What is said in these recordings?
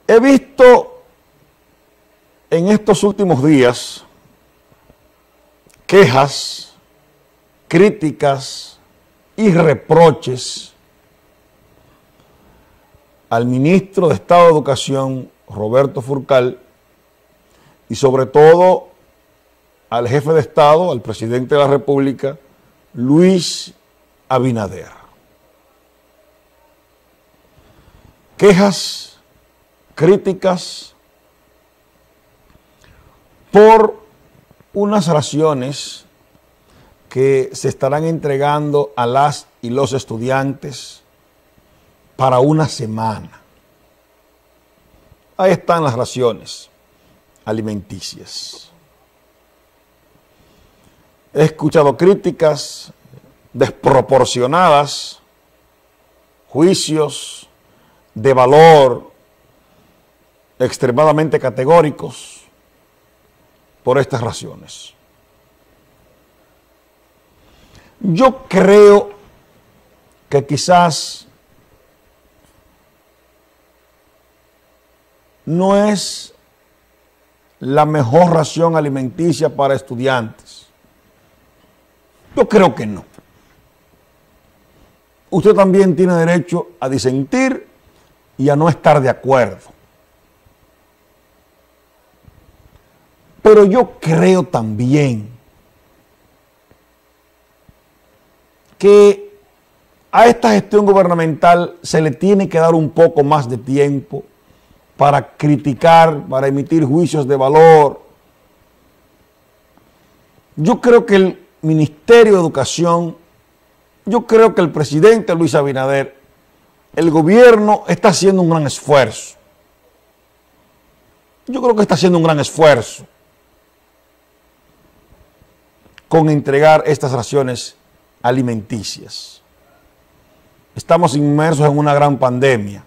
He visto en estos últimos días quejas, críticas y reproches al ministro de Estado de Educación, Roberto Furcal, y sobre todo al jefe de Estado, al presidente de la República, Luis Abinader. Quejas, críticas por unas raciones que se estarán entregando a las y los estudiantes para una semana. Ahí están las raciones alimenticias. He escuchado críticas desproporcionadas, juicios de valor extremadamente categóricos por estas raciones. Yo creo que quizás no es la mejor ración alimenticia para estudiantes. Yo creo que no. Usted también tiene derecho a disentir y a no estar de acuerdo. Pero yo creo también que a esta gestión gubernamental se le tiene que dar un poco más de tiempo para criticar, para emitir juicios de valor. Yo creo que el Ministerio de Educación, yo creo que el presidente Luis Abinader, el gobierno está haciendo un gran esfuerzo. Yo creo que está haciendo un gran esfuerzo con entregar estas raciones alimenticias. Estamos inmersos en una gran pandemia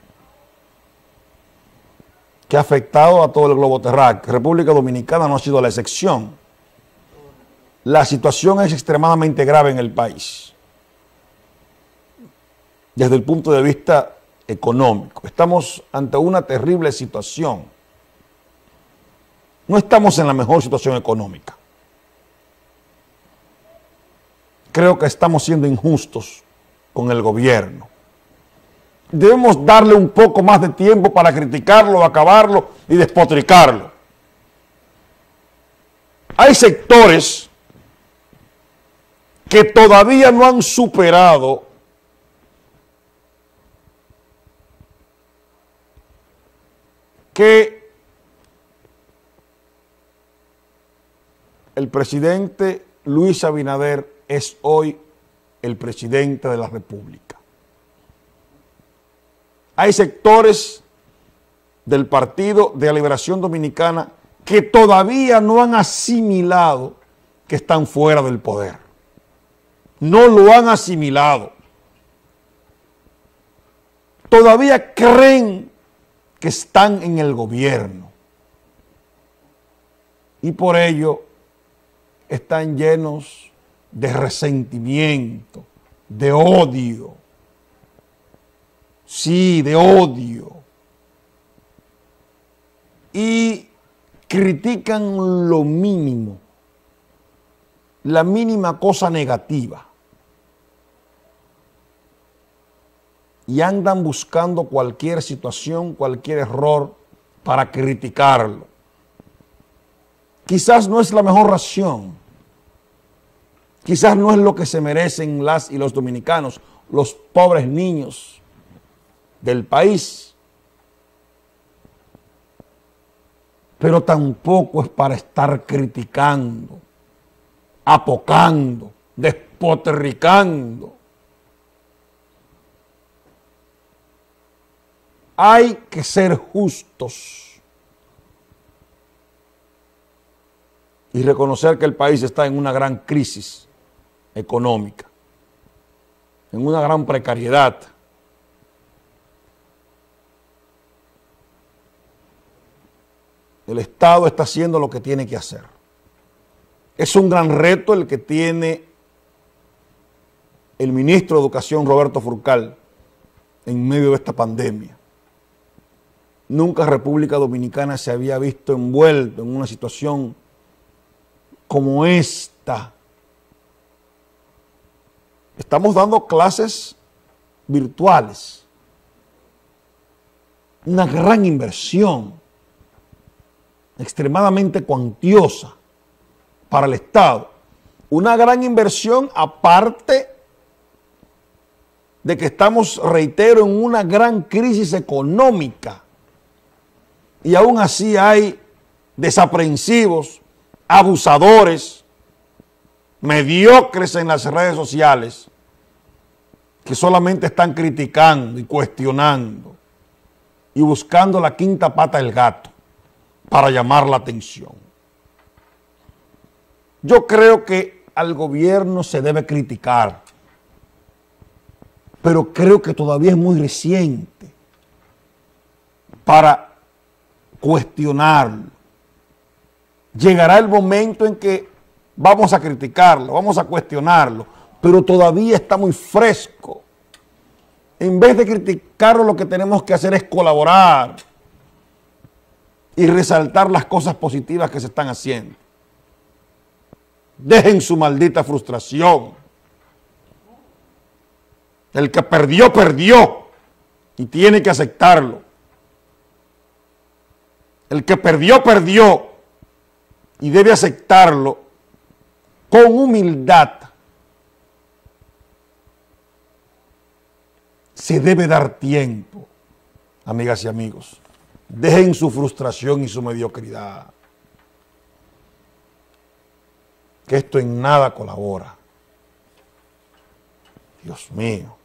que ha afectado a todo el globo terráqueo. República Dominicana no ha sido la excepción. La situación es extremadamente grave en el país, desde el punto de vista económico. Estamos ante una terrible situación. No estamos en la mejor situación económica. Creo que estamos siendo injustos con el gobierno. Debemos darle un poco más de tiempo para criticarlo, acabarlo y despotricarlo. Hay sectores que todavía no han superado que el presidente Luis Abinader es hoy el presidente de la República. Hay sectores del Partido de la Liberación Dominicana que todavía no han asimilado que están fuera del poder. No lo han asimilado. Todavía creen que están en el gobierno. Y por ello están llenos de resentimiento, de odio. Sí, de odio. Y critican lo mínimo, la mínima cosa negativa. Y andan buscando cualquier situación, cualquier error para criticarlo. Quizás no es la mejor ración. Quizás no es lo que se merecen las y los dominicanos, los pobres niños del país. Pero tampoco es para estar criticando, apocando, despotricando. Hay que ser justos y reconocer que el país está en una gran crisis económica, en una gran precariedad. El Estado está haciendo lo que tiene que hacer. Es un gran reto el que tiene el ministro de Educación, Roberto Furcal, en medio de esta pandemia. Nunca República Dominicana se había visto envuelto en una situación como esta. Estamos dando clases virtuales. Una gran inversión, extremadamente cuantiosa para el Estado. Una gran inversión aparte de que estamos, reitero, en una gran crisis económica. Y aún así hay desaprensivos, abusadores, mediocres en las redes sociales que solamente están criticando y cuestionando y buscando la quinta pata del gato para llamar la atención. Yo creo que al gobierno se debe criticar, pero creo que todavía es muy reciente para cuestionarlo. Llegará el momento en que vamos a criticarlo, vamos a cuestionarlo, pero todavía está muy fresco. En vez de criticarlo, lo que tenemos que hacer es colaborar y resaltar las cosas positivas que se están haciendo. Dejen su maldita frustración. El que perdió, perdió y tiene que aceptarlo. El que perdió, perdió y debe aceptarlo con humildad. Se debe dar tiempo, amigas y amigos. Dejen su frustración y su mediocridad, que esto en nada colabora. Dios mío.